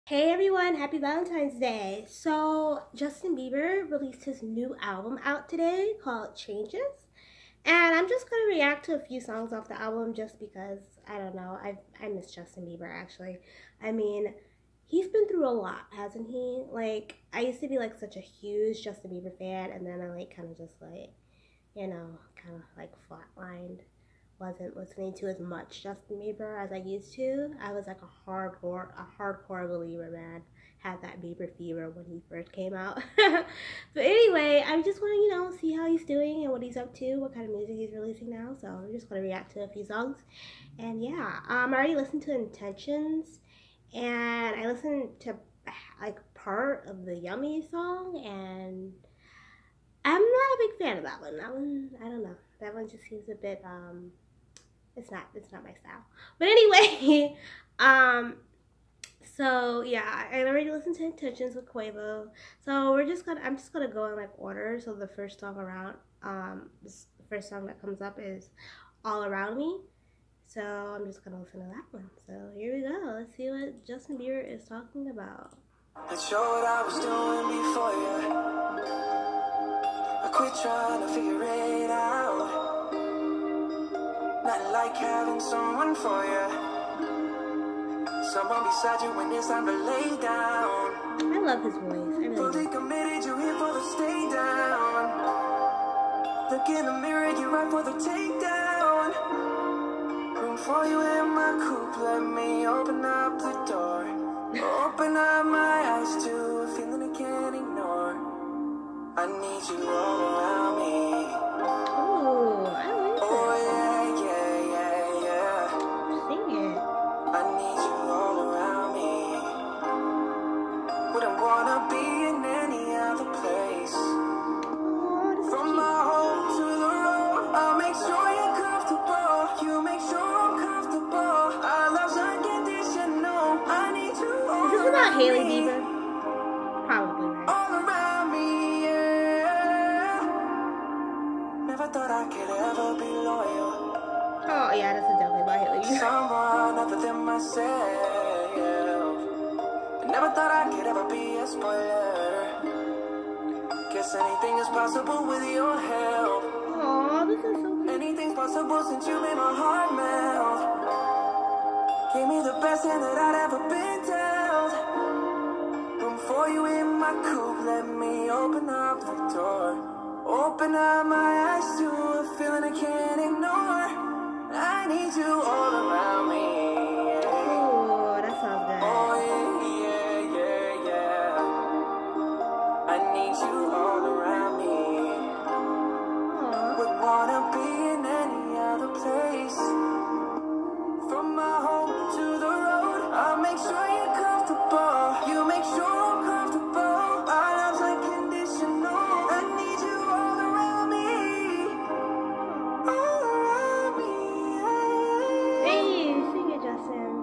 Hey everyone, happy Valentine's Day. So, Justin Bieber released his new album out today called Changes. And I'm just going to react to a few songs off the album just because, I don't know, I miss Justin Bieber actually. I mean, he's been through a lot, hasn't he? Like, I used to be like such a huge Justin Bieber fan, and then I like kind of just like, kind of like flatlined. Wasn't listening to as much Justin Bieber as I used to. I was like a hardcore believer, man. Had that Bieber fever when he first came out. But anyway, I just want to, see how he's doing and what he's up to, what kind of music he's releasing now. So I'm just gonna react to a few songs. And yeah, I already listened to Intentions, and I listened to like part of the Yummy song, and I'm not a big fan of that one. That one, I don't know. That one just seems a bit it's not my style. But anyway, so yeah, I already listened to Intentions with Quavo. So I'm just gonna go in like order. So the first song the first song that comes up is All Around Me. So I'm just gonna listen to that one. So here we go. Let's see what Justin Bieber is talking about. Let's show what I was doing before you. I quit trying to figure it out. Nothing like having someone for you. Someone beside you when it's time to lay down. I love his voice. I really Fully do. committed, you here for the stay down. Look in the mirror, you're right for the takedown. Room for you in my coupe, let me open up the door. Open up my eyes to a feeling I can't ignore. I need you all around me. Ooh, I like it. Oh yeah, yeah, yeah, yeah. Sing it. I need you all around me. Wouldn't wanna be in any other place. Oh, this is From cute. my home to the road, I'll make sure you're comfortable. You make sure I'm comfortable. Our love's unconditional. I need you all Is this about around Hailey me. Bieber? Probably, right? All around me, yeah. Never thought I could ever be loyal. Oh yeah, this is definitely about Hailey Bieber. Someone other than myself. I never thought I could ever be a spoiler. Guess anything is possible with your help. Oh, this is so cute. Anything's possible since you made my heart melt. Gave me the best hand that I'd ever been dealt. Room for you in my coupe, let me open up the door. Open up my eyes to a feeling I can't ignore. I need you all around me. Oh, that sounds good. Oh yeah, yeah, yeah, yeah. I need you all around me. Aw. Wouldn't wanna be in any other place. From my home to the road, I'll make sure you're comfortable. You make sure I'm comfortable. Our love's unconditional. I need you all around me. All around me. Hey, sing it, Justin.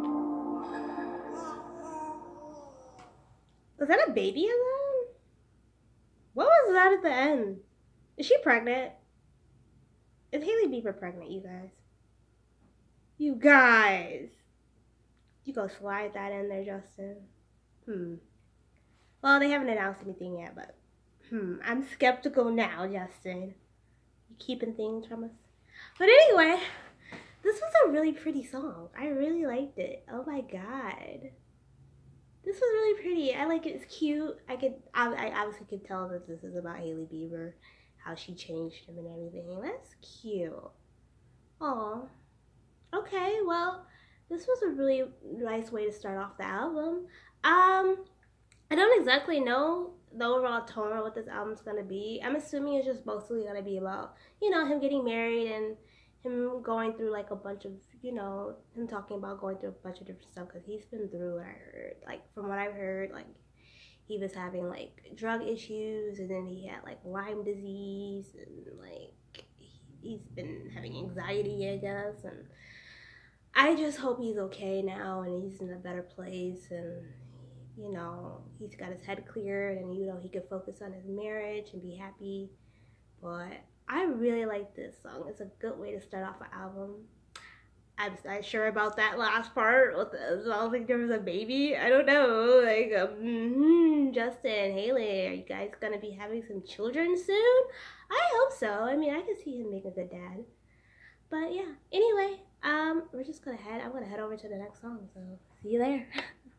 Was that a baby at the end? What was that at the end? Is she pregnant? Is Hailey Bieber pregnant, you guys? You guys. You go slide that in there, Justin. Well, they haven't announced anything yet, but I'm skeptical now, Justin. You keeping things from us? But anyway, this was a really pretty song. I really liked it. Oh my god. This was really pretty. I like it. It's cute. I obviously could tell that this is about Hailey Bieber, how she changed him and everything. That's cute. Aw. Okay, well, this was a really nice way to start off the album. I don't exactly know the overall tone of what this album's gonna be. I'm assuming it's just mostly gonna be about, him getting married and him going through like a bunch of, him talking about going through a bunch of different stuff because he's been through what I heard. Like, from what I've heard, like, he was having like drug issues, and then he had like Lyme disease, and like he's been having anxiety, I guess, and I just hope he's okay now and he's in a better place, and he's got his head cleared, and he could focus on his marriage and be happy. But I really like this song. It's a good way to start off an album. I'm not sure about that last part. I don't think there was a baby. I don't know. Like, Justin, Haley, are you guys gonna be having some children soon? I hope so. I mean, I can see him being a good dad. But yeah. Anyway, I'm gonna head over to the next song. So see you there.